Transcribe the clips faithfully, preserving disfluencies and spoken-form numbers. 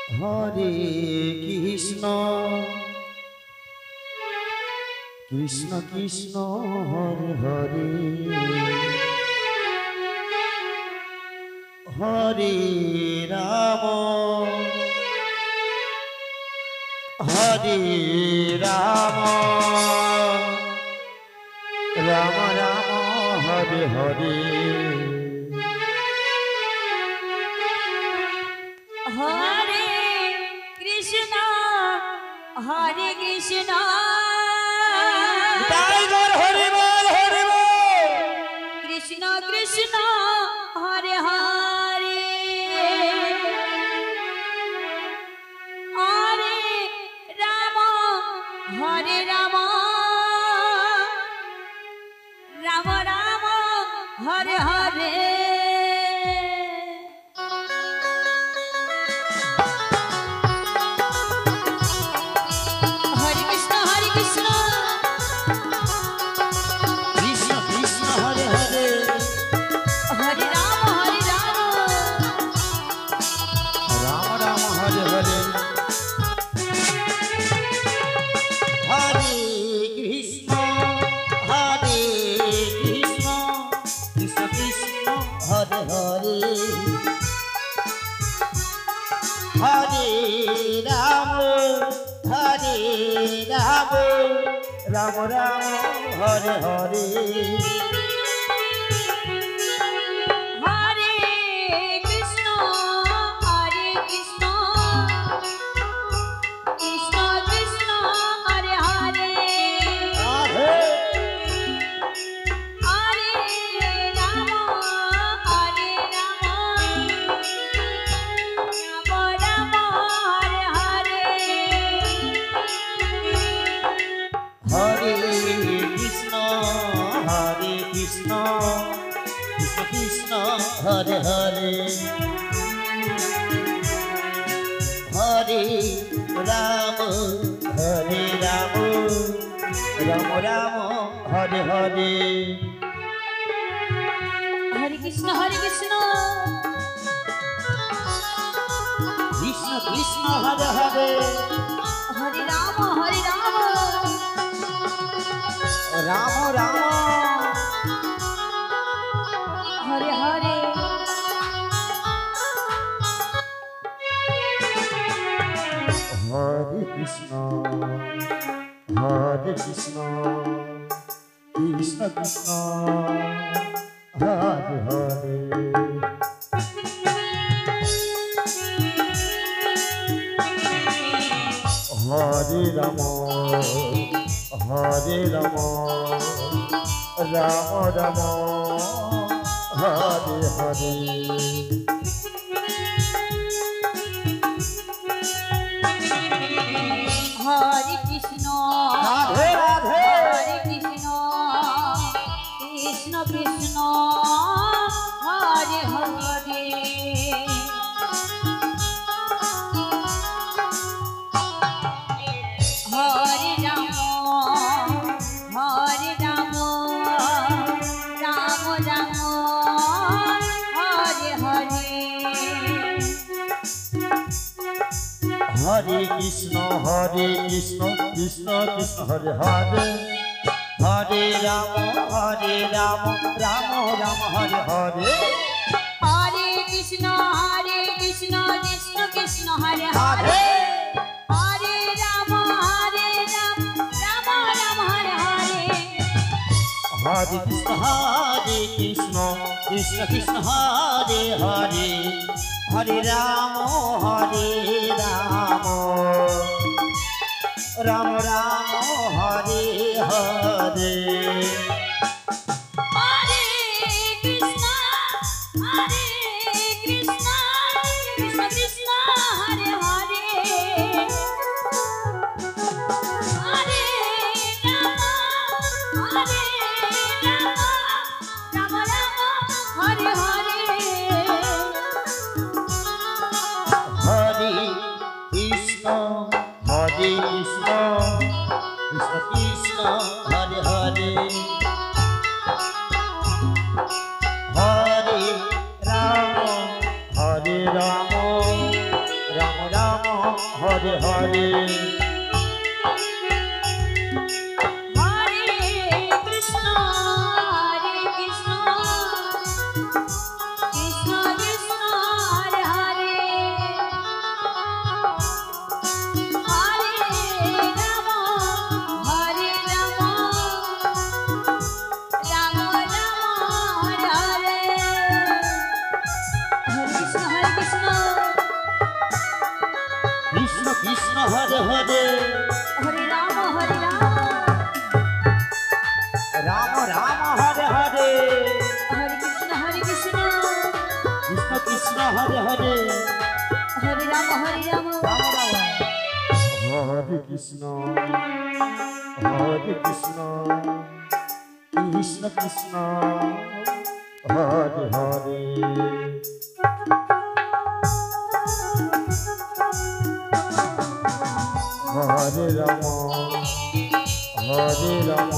हरे कृष्ण कृष्ण कृष्ण हरे हरे हरे राम हरे राम राम राम हरे हरे हरे कृष्णा हरे कृष्णा टाइगर हरे बोल हरे बोल कृष्णा कृष्णा हरे हरे हरे राम हरे राम राम राम हरे हरे राम राम हरे हरे हरे कृष्ण हरे कृष्ण कृष्ण कृष्ण हरे हरे हरे राम हरे राम राम राम हरे हरे हरे कृष्ण हरे कृष्ण कृष्ण कृष्ण हरे हरे हरे राम हरे राम राम राम हरे हरे हरे कृष्ण हरे कृष्ण कृष्ण कृष्ण हरे हरे हरे राम हरे राम राम राम हरे हरे हरे कृष्ण हरे कृष्ण कृष्ण कृष्ण हरे हरे हरे राम हरे राम राम राम हरे हरे हरे कृष्ण राधे राधे हरे कृष्ण कृष्ण कृष्ण हरे हरे हरे राम हरे राम राम राम हरे हरे हरे कृष्ण हरे कृष्ण कृष्ण कृष्ण हरे हरे हरे राम हरे राम राम राम हरे हरे हरे कृष्ण हरे कृष्ण कृष्ण कृष्ण हरे हरे हरे राम हरे राम राम राम हरे हरे हरे कृष्ण हरे कृष्ण कृष्ण कृष्ण हरे हरे हरे राम हरे राम राम राम हरे हरे हरे कृष्ण हरे कृष्ण कृष्ण कृष्ण हरे हरे हरे राम हरे राम राम राम हरे हरे हरे कृष्ण हरे कृष्ण कृष्ण कृष्ण हरे हरे हरे राम हरे राम राम राम হরে হরে কৃষ্ণ হরে হরে हरे राम हरे राम রাম রাম হরে হরে हरे कृष्ण हरे कृष्ण কৃষ্ণ কৃষ্ণ হরে হরে हरे राम हरे राम রাম রাম হরে কৃষ্ণ হরে কৃষ্ণ কৃষ্ণ কৃষ্ণ হরে হরে হরে রাম হরে রাম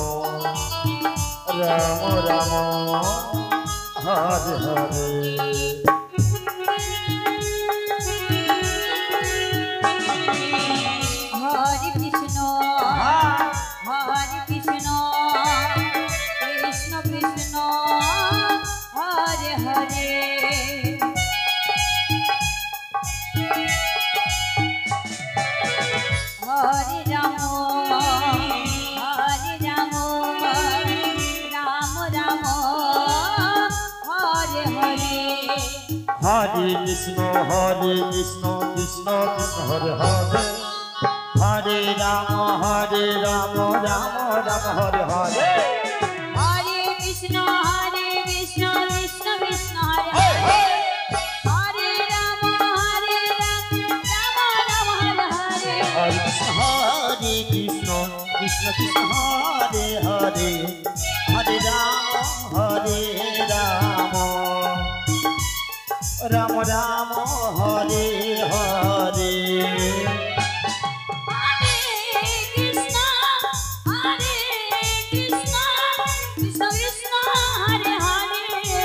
রাম রাম হরে হরে हरे कृष्ण हरे कृष्ण कृष्ण कृष्ण हरे हरे हरे राम हरे राम राम राम हरे हरे हरे कृष्ण हरे कृष्ण कृष्ण कृष्ण हरे हरे हरे राम हरे राम राम राम हरे हरे हरे कृष्ण हरे कृष्ण कृष्ण कृष्ण हरे हरे हरे राम हरे राम राम राम हरे हरे हरे कृष्ण हरे कृष्ण कृष्ण कृष्ण हरे हरे हरे राम हरे राम राम राम हरे हरे हरे कृष्ण हरे कृष्ण कृष्ण कृष्ण हरे हरे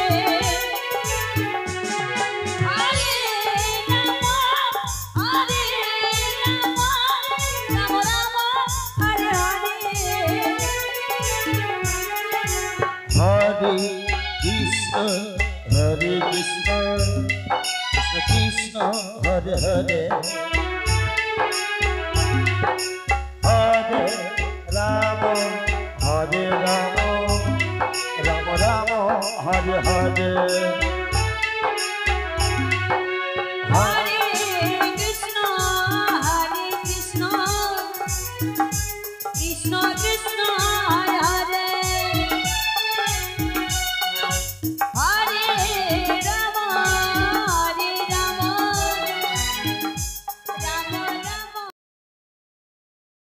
हरे राम हरे राम राम राम हरे हरे हरे कृष्ण हरे कृष्ण कृष्ण कृष्ण हरे हरे हरे राम हरे राम राम राम हरे हरे